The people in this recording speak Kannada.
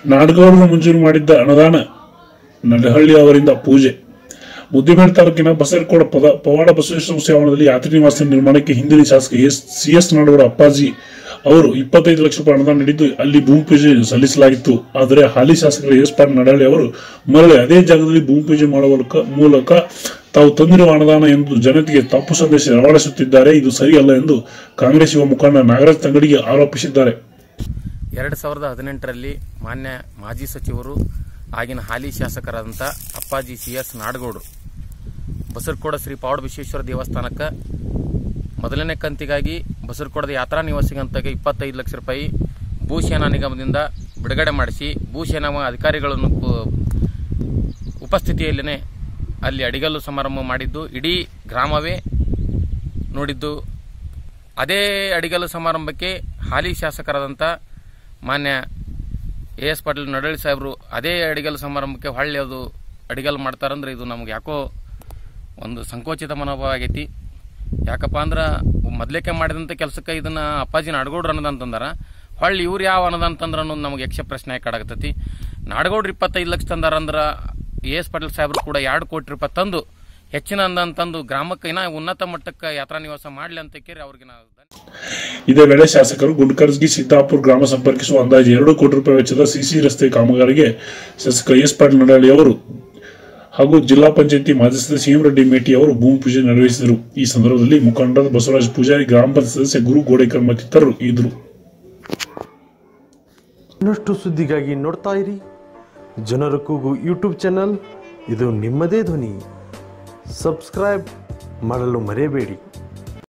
ನಾಡಗೌಡರು ಮಂಜೂರು ಮಾಡಿದ್ದ ಅನುದಾನ ನಡಹಳ್ಳಿ ಅವರಿಂದ ಪೂಜೆ. ಮುದ್ದೇಬಿಹಾಳ ತಾಲೂಕಿನ ಬಸರಕೋಡ ಪವಾಡ ಬಸವೇಶ್ವರ ಸಂಸ್ಥೆ ಯಾತ್ರಿ ನಿವಾಸ ನಿರ್ಮಾಣಕ್ಕೆ ಹಿಂದಿನ ಶಾಸಕ ಸಿ.ಎಸ್. ನಾಡಗೌಡ ಅಪ್ಪಾಜಿ ಅವರು 25 ಲಕ್ಷ ರೂಪಾಯಿ ಅನುದಾನ ನೀಡಿದ್ದು ಅಲ್ಲಿ ಭೂಮಿ ಪೂಜೆ ಸಲ್ಲಿಸಲಾಗಿತ್ತು. ಆದರೆ ಹಾಲಿ ಶಾಸಕರು ಎಸ್. ನಡಹಳ್ಳಿ ಅವರು ಮರಳಿ ಅದೇ ಜಾಗದಲ್ಲಿ ಭೂಮಿ ಪೂಜೆ ಮಾಡುವ ಮೂಲಕ ತಾವು ತಂದಿರುವ ಅನುದಾನ ಎಂದು ಜನತೆಗೆ ತಪ್ಪು ಸಂದೇಶ ರವಾನಿಸುತ್ತಿದ್ದಾರೆ. ಇದು ಸರಿಯಲ್ಲ ಎಂದು ಕಾಂಗ್ರೆಸ್ ಯುವ ಮುಖಂಡ ನಾಗರಾಜ್ ತಂಗಡಿಗೆ ಆರೋಪಿಸಿದ್ದಾರೆ. 2018ರಲ್ಲಿ ಮಾನ್ಯ ಮಾಜಿ ಸಚಿವರು ಆಗಿನ ಹಾಲಿ ಶಾಸಕರಾದಂಥ ಅಪ್ಪಾಜಿ ಸಿ.ಎಸ್. ನಾಡಗೌಡರು ಬಸರಕೋಡ ಶ್ರೀ ಪವಾಡ ಬಸವೇಶ್ವರ ದೇವಸ್ಥಾನಕ್ಕೆ ಮೊದಲನೇ ಕಂತಿಗಾಗಿ ಬಸರಕೋಟದ ಯಾತ್ರಾ ನಿವಾಸಿಗಂತಾಗಿ 25 ಲಕ್ಷ ರೂಪಾಯಿ ಭೂಸೇನಾ ನಿಗಮದಿಂದ ಬಿಡುಗಡೆ ಮಾಡಿಸಿ ಭೂಸೇನಾ ಅಧಿಕಾರಿಗಳನ್ನು ಉಪಸ್ಥಿತಿಯಲ್ಲೇ ಅಲ್ಲಿ ಅಡಿಗಲ್ಲು ಸಮಾರಂಭ ಮಾಡಿದ್ದು ಇಡೀ ಗ್ರಾಮವೇ ನೋಡಿದ್ದು. ಅದೇ ಅಡಿಗಲ್ಲು ಸಮಾರಂಭಕ್ಕೆ ಹಾಲಿ ಶಾಸಕರಾದಂಥ ಮಾನ್ಯ ಎಸ್. ಪಾಟೀಲ್ ನಡಹಳ್ಳಿ ಸಾಹೇಬರು ಅದೇ ಅಡಿಗಲ್ಲು ಸಮಾರಂಭಕ್ಕೆ ಹೊಳ್ಳಿ ಅದು ಅಡಿಗಲ್ಲು ಮಾಡ್ತಾರಂದ್ರೆ ಇದು ನಮ್ಗೆ ಯಾಕೋ ಒಂದು ಸಂಕೋಚಿತ ಮನೋಭಾವ ಆಗೈತಿ. ಯಾಕಪ್ಪ ಅಂದ್ರೆ ಮೊದಲೇಕೆ ಮಾಡಿದಂಥ ಕೆಲಸಕ್ಕೆ ಇದನ್ನ ಅಪ್ಪಾಜಿ ನಾಡಗೌಡ್ರು ಅನ್ನೋದಂತಂದಾರ, ಹೊಳ್ಳಿ ಇವ್ರು ಯಾವ ಅನ್ನೋದಂತ ಅನ್ನೋದು ನಮಗೆ ಯಕ್ಷ ಪ್ರಶ್ನೆ ಕಾಡಾಗತೈತಿ. ನಾಡಗೌಡ್ರು 25 ಲಕ್ಷ ತಂದಾರ ಅಂದ್ರೆ ಎಸ್. ಪಾಟೀಲ್ ಸಾಹೇಬರು ಕೂಡ 2 ಕೋಟಿ ರೂಪಾಯಿ ತಂದು ಹೆಚ್ಚಿನ ಅಂದಂತಂದು ಗ್ರಾಮಕ್ಕೆ ಇನ್ನ ಉನ್ನತ ಮಟ್ಟಕ್ಕೆ ಯಾತ್ರಾ ನಿವಾಸ ಮಾಡಲಿ ಅಂತ ಕೇಳಿ ಅವ್ರಿಗೆ ನಾವು. ಇದೇ ವೇಳೆ ಶಾಸಕರು ಗುಂಡ್ಕರ್ಗಿ ಸಿದ್ದಾಪುರ ಗ್ರಾಮ ಸಂಪರ್ಕಿಸುವ ಅಂದಾಜು 2 ಕೋಟಿ ರೂಪಾಯಿ ವೆಚ್ಚದ ಸಿಸಿ ರಸ್ತೆ ಕಾಮಗಾರಿಗೆ ಶಾಸಕ ಎಸ್. ಪಾಟೀಲ್ ನಡಹಳ್ಳಿ ಅವರು ಹಾಗೂ ಜಿಲ್ಲಾ ಪಂಚಾಯತಿ ಮಾಜಿ ಸದಸ್ಯ ಹೇಮರೆಡ್ಡಿ ಮೇಟಿ ಅವರು ಭೂಮಿ ಪೂಜೆ ನೆರವೇರಿಸಿದರು. ಈ ಸಂದರ್ಭದಲ್ಲಿ ಮುಖಂಡ ಬಸವರಾಜ ಪೂಜಾರಿ, ಗ್ರಾಮ ಪಂಚಾಯತ್ ಸದಸ್ಯ ಗುರು ಗೋಡೇಕರ್ ಮತ್ತಿತರರು ಇದ್ದರು. ಇನ್ನಷ್ಟು ಸುದ್ದಿಗಾಗಿ ನೋಡ್ತಾ ಇರಿ ಜನರ ಕೂಗು ಯೂಟ್ಯೂಬ್ ಚಾನಲ್. ಇದು ನಿಮ್ಮದೇ ಧ್ವನಿ. ಸಬ್ಸ್ಕ್ರೈಬ್ ಮಾಡಲು ಮರೆಯಬೇಡಿ.